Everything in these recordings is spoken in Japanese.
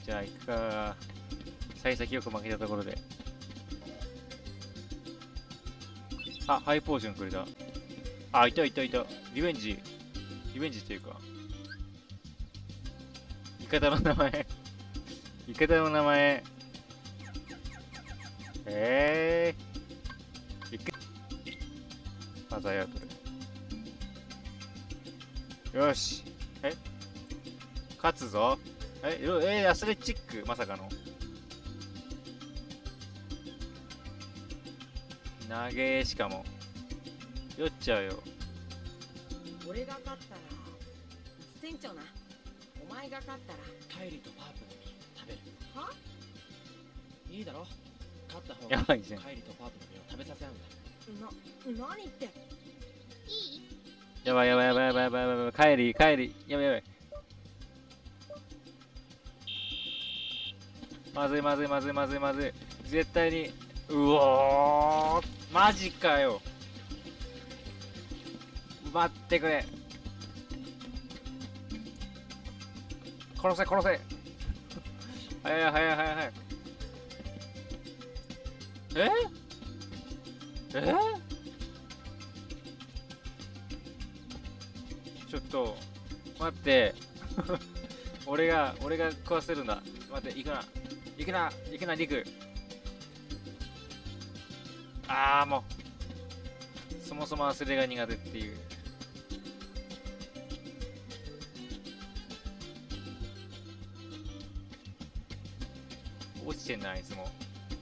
じゃあ行くか。幸先よく負けたところで。あ、ハイポーションくれた。あ、いたいたいた。リベンジ。リベンジっていうか。味方の名前。味方の名前。いく。マザーアウトル。よし。勝つぞ。アスレチックまさかの。投げしかも。酔っちゃうよ。 俺が勝ったら船長な。お前が勝ったらカイリとパープルに食べる。 はいいだろ。勝った方やがばいじゃん。 カイリとパープルの実を食べさせ合うんだ。 何言っていい。 やばいやばいやばいやばいやばいやばい。帰り帰り。やばいやばい。まずいまずいまずいまずいまずい。絶対に。うおー、マジかよ。待ってくれ。殺せ殺せ。早い早い早い早い。えちょっと待って俺が食わせるんだ。待って、行くな行くな行くなリク。ああ、もうそもそも忘れが苦手っていう。落ちてんな、あいつも。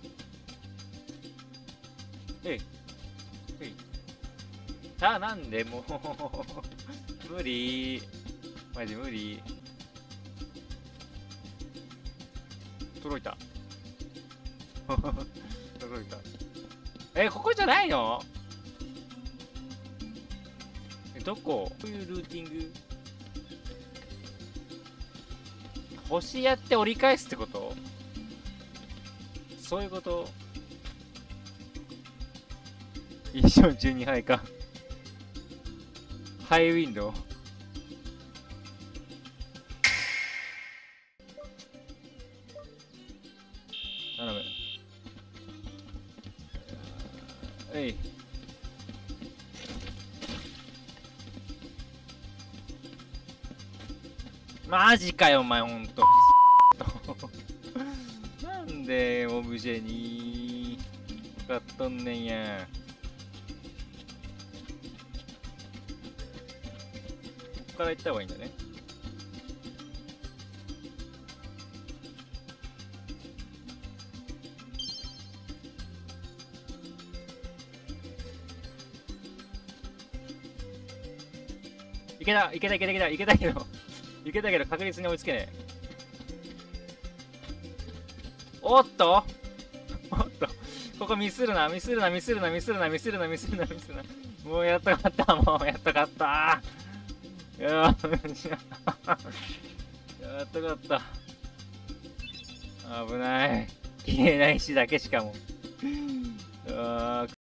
なんでもう無理、マジ無理。届いた届いた。ここじゃないの？どこ？こういうルーティング？星やって折り返すってこと？そういうこと？一生12杯か。ハイウィンドウ。頼む。マジかよお前、ほんとなんでオブジェに使っとんねんや。ここから行った方がいいんだね。いけたいけたいけたいけたいけたけどいけたけど確実に追いつけねえ。おっとおっと、ここミスるなミスるなミスるなミスるなミスるなミスるなミスるな。もうやっと勝った、もうやっと勝った。やっと勝った。危ない。消えない石だけしかも。